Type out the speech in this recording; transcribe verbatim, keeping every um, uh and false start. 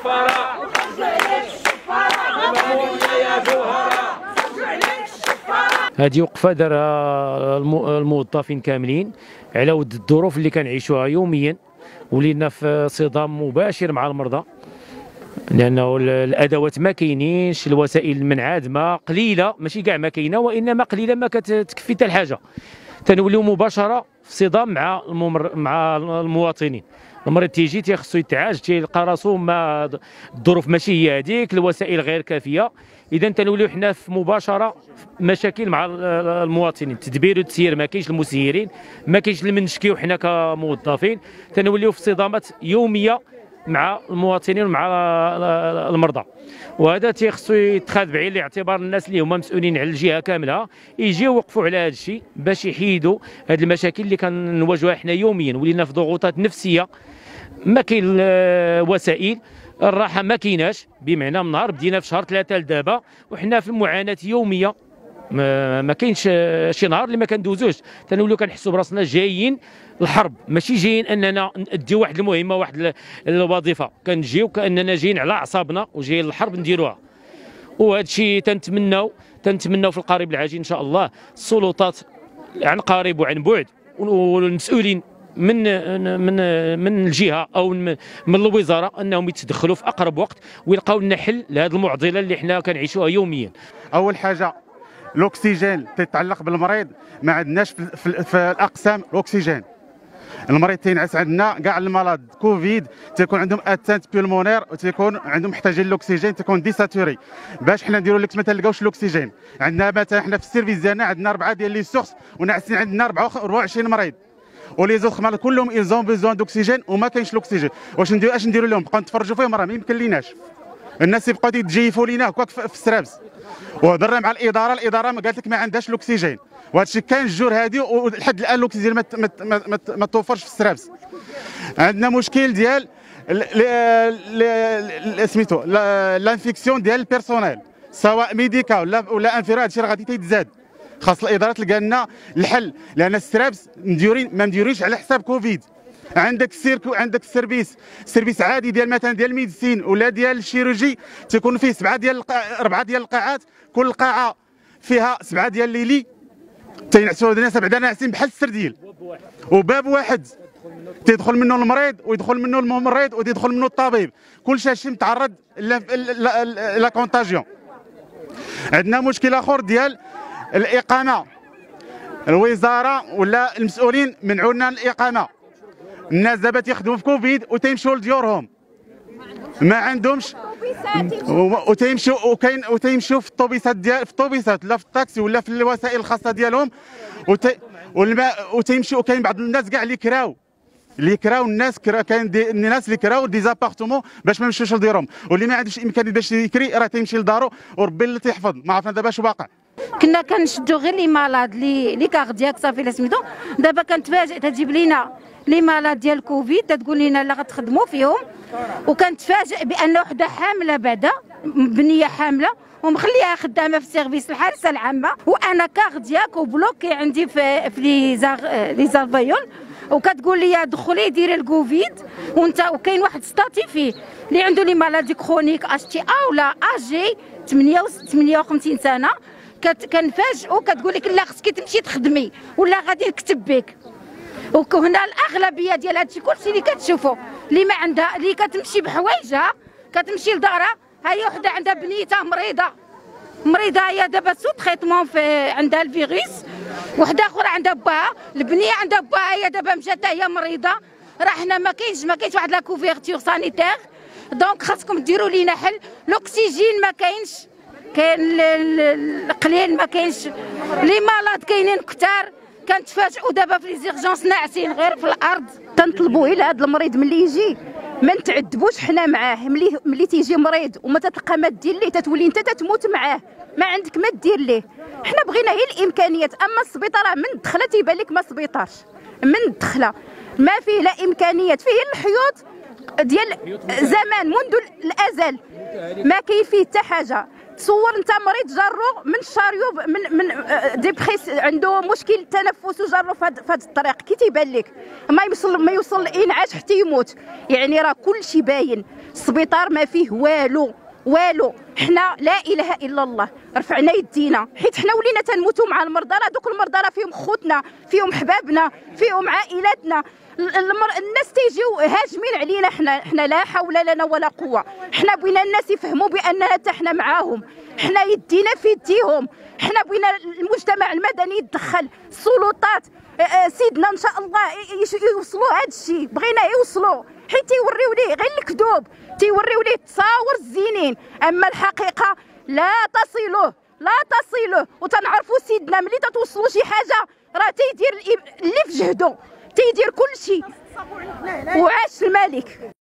الشفارة يا جوهرة. هذه وقفة دارها الموظفين كاملين على ود الظروف اللي كنعيشوها يوميا، ولينا في صدام مباشر مع المرضى لانه الادوات ما كاينينش، الوسائل المنعدمه قليله، ماشي كاع ما كاينه وانما قليله ما كتكفي حتى الحاجه. تنوليو مباشره في صدام مع الممر مع المواطنين. المريض تيجي تيخصو يتعالج، تيلقى راسو ما الظروف ماشي هي هذيك، الوسائل غير كافيه، اذا تنوليو حنا في مباشره مشاكل مع المواطنين. التدبير والتسيير ما كاينش، المسيرين ما كاينش اللي منشكيو حنا كموظفين، تنوليو في صدامات يوميه مع المواطنين ومع المرضى. وهذا تيخصو يتخذ بعين الاعتبار الناس اللي هما مسؤولين على الجهه كامله يجيو يوقفوا على هذا الشيء باش يحيدوا هذه المشاكل اللي كنواجهوها حنا يوميا. ولينا في ضغوطات نفسيه، ما كاين وسائل الراحه، ما كايناش، بمعنى من نهار بدينا في شهر ثلاثه لدابا وحنا في معاناه يوميه، ما, ما كاينش شي نهار اللي ما كندوزوش. تنوليو كنحسوا براسنا جايين الحرب، ماشي جايين اننا نديو واحد المهمه واحد الوظيفه، كنجيو كاننا جايين على اعصابنا وجايين الحرب نديروها. وهذا الشيء تنتمناو تنتمناو في القريب العاجل ان شاء الله السلطات عن قريب وعن بعد والمسؤولين من من من الجهه او من الوزاره انهم يتدخلوا في اقرب وقت ويلقاو لنا حل لهذه المعضله اللي حنا كنعيشوها يوميا. اول حاجه الاكسجين تتعلق بالمريض، ما عندناش في, في, في الاقسام الاكسجين. المريض تينعس عندنا كاع المرض كوفيد تيكون عندهم اتانت بيلمونير وتيكون عندهم محتاجين الاكسجين، تيكون ديساتوري. باش حنا نديروا لك ما تلقاوش الاكسجين. عندنا مثلا حنا في السيرفيس ديالنا عندنا اربعه ديال لي سورس وناعسين عندنا أربعة وعشرين مريض، ولي زوخ مال كلهم ايزون بيزون دوكسيجين وما كاينش الاكسجين. واش نديروا اش نديروا لهم؟ نبقاو نتفرجوا فيهم؟ راه ما يمكن ليناش. الناس يبقاو يتجيفوا لينا هكاك في السرابس. وهضرنا مع الاداره، الاداره ما قالت لك ما عندهاش الاكسجين، وهذا الشيء كاين الجور هذه ولحد الان الاكسجين ما ما ما, ما توفرش في السرابس. عندنا مشكل ديال سميتو لانفيكسيون ديال البيرسونيل سواء ميديكا ولا ولا انفيرا. هادشي راه غادي تيتزاد، خاص الاداره تلقى لنا الحل، لان السرابس مديورين ما مديورينش على حساب كوفيد. عندك السيركو، عندك السيرفيس سيرفيس عادي ديال مثلا ديال الميديسين ولا ديال الشيروجي تيكون فيه سبعه ديال اربعه ديال القاعات، كل قاعه فيها سبعه ديال ليلي تينعسوا الناس بعدا ناعسين بحال السرديل، وباب واحد تيدخل منه المريض ويدخل منه الممرض وتيدخل منه الطبيب، كل شيء متعرض لا كونتاجيون. عندنا مشكل اخر ديال الاقامه، الوزاره ولا المسؤولين منعوا لنا الاقامه. الناس دابا تيخدموا في كوفيد وتيمشيو لديورهم، ما عندهمش وتيمشيو وكاين وتيمشيو في الطوبيسات ديال في الطوبيسات ولا في الطاكسي ولا في الوسائل الخاصه ديالهم وتي والماء وتيمشيو. وكاين بعض الناس كاع اللي كراو اللي كراو الناس كرا كاين دي الناس اللي كراو دي زابارتمون باش ما يمشيوش لديورهم، واللي ما عندوش امكانيه باش يكري راه تيمشي لدارو وربي اللي تيحفظ. ما عرفنا دابا اش واقع. كنا كنشدو غير لي مالاد لي لي كاردياك صافي لا سميتو. دابا كنتفاجئ تجيب لينا لي مالاد ديال كوفيد تتقول لنا لا غتخدموا فيهم، وكنتفاجئ بان وحده حامله بعدا بنيه حامله ومخليها خدامه في السيرفيس الحارسه العامه، وانا كاردياك وبلوكي عندي في في لي لي زالفيول، وكتقول لي دخلي ديري الكوفيد وانت وكاين واحد ستاتي فيه اللي عنده لي مالادي كرونيك اش تي ا ولا اجي ثمانية وخمسين سنه. كنفاجئوا كتقول لك لا خصك تمشي تخدمي ولا غادي نكتب بك. وهنا الاغلبيه ديال هادشي كلشي اللي كتشوفوا اللي ما عندها اللي كتمشي بحوايجها كتمشي لدارها. هاي وحده عندها بنيتها مريضه مريضه هي دابا سو تريتمون في عندها الفيروس، وحده اخرى عندها باها البنيه عندها باها هي دابا مشات هي مريضه. راه حنا ما كاينش ما كاينش واحد لا كوفيرتور سانيتير، دونك خاصكم ديروا لينا حل. الاكسجين ما كاينش، كاين القليل ما كاينش، لي مالاد كاينين كثار. كنتفاجئوا دابا في لي زيرجونس ناعسين غير في الارض. تنطلبوا الى هذا المريض ملي يجي ما نتعذبوش حنا معاه. ملي ملي تيجي مريض وما تلقى ما دير ليه تتولي انت تتموت معاه، ما عندك ما دير ليه. حنا بغينا غير الامكانيات. اما السبيطار من دخله تيبان لك ما سبيطارش، من دخله ما فيه لا امكانيات، فيه الحيوط ديال زمان منذ الازل ما كاين فيه حتى حاجه. تصور انت مريض جارو من الشاريو من من ديبريس عنده مشكل تنفس وجارو في هذا الطريق كي تيبان لك ما يوصل ما يوصل الانعاش حتى يموت. يعني راه كلشي باين، السبيطار ما فيه والو والو. حنا لا اله الا الله رفعنا يدينا، حيت حنا ولينا تنموتوا مع المرضى. راه دوك المرضى راه فيهم خوتنا، فيهم حبابنا، فيهم عائلاتنا. المر... الناس تيجيو هاجمين علينا، حنا حنا لا حول لنا ولا قوه. حنا بغينا الناس يفهموا باننا حتى حنا معاهم، حنا يدينا في يديهم. حنا بغينا المجتمع المدني يتدخل، السلطات سيدنا ان شاء الله يوصلوا هذا الشيء، بغينا يوصلوا، حيت تيوريو ليه غير الكذوب، تيوريو ليه التصاور الزينين، اما الحقيقه لا تصله لا تصله. وتنعرفوا سيدنا ملي تتوصلوا شي حاجه راه تيدير اللي في جهده، تيدير كل شيء. وعاش الملك.